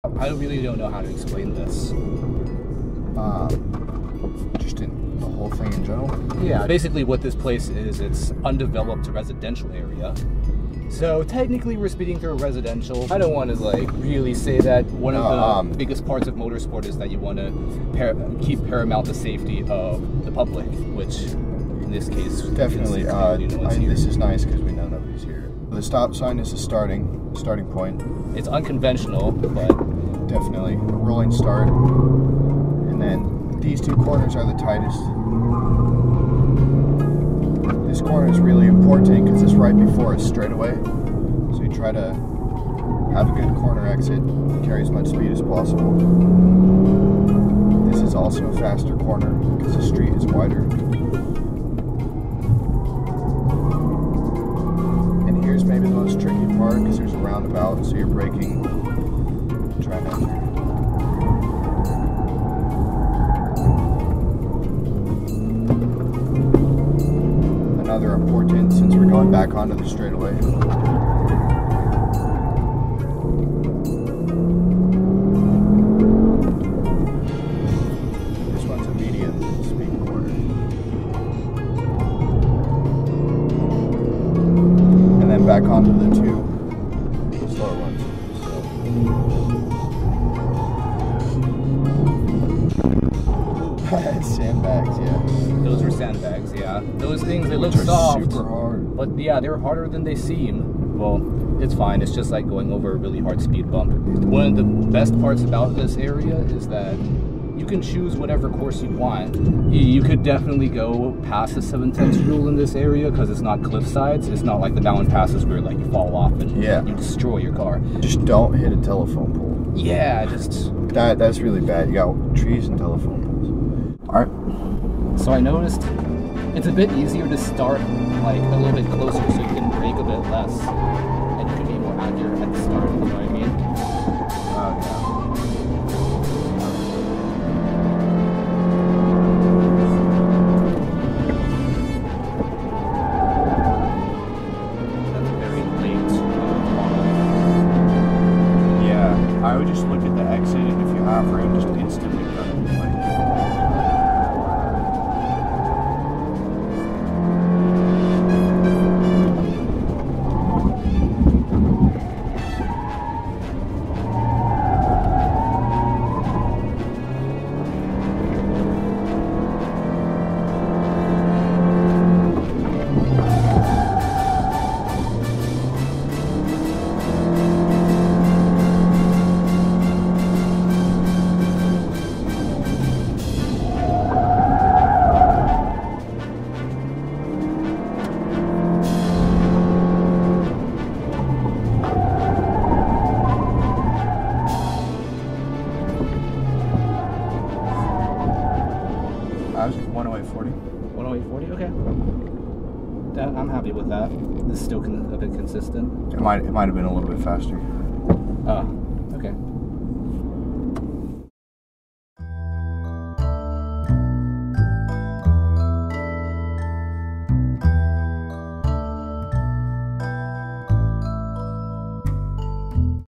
I really don't know how to explain this. Just in the whole thing in general? Yeah, basically what this place is, it's undeveloped residential area. So technically we're speeding through a residential. I don't want to like really say that. One of the biggest parts of motorsport is that you want to keep paramount the safety of the public, which in this case definitely. This is nice because we know nobody's here. The stop sign is a starting point. It's unconventional, but definitely a rolling start. And then these two corners are the tightest. This corner is really important because it's right before a straightaway. So you try to have a good corner exit, carry as much speed as possible. This is also a faster corner because the street is wider. And here's maybe the most tricky part because there's a roundabout, so you're braking, trying to. Another important, since we're going back onto the straightaway. This one's a medium speed corner. And then back onto the two slower ones. Sandbags, yeah. Those are sandbags, yeah. Those things, they look soft. Super hard. But yeah, they're harder than they seem. Well, it's fine. It's just like going over a really hard speed bump. One of the best parts about this area is that you can choose whatever course you want. You could definitely go past the 7/10 rule in this area because it's not cliff sides. It's not like the mountain passes where like you fall off and you destroy your car. Just don't hit a telephone pole. Yeah, just... That's really bad. You got trees and telephone poles. Alright. So I noticed it's a bit easier to start like a little bit closer so you can brake a bit less and you can be more accurate at the start, you know what I mean? That's a very late model. Yeah, I would just look at the exit and if you have room, just instantly cut it. I was 108.40. 108.40? Okay. I'm happy with that. This is still a bit consistent. It might have been a little bit faster.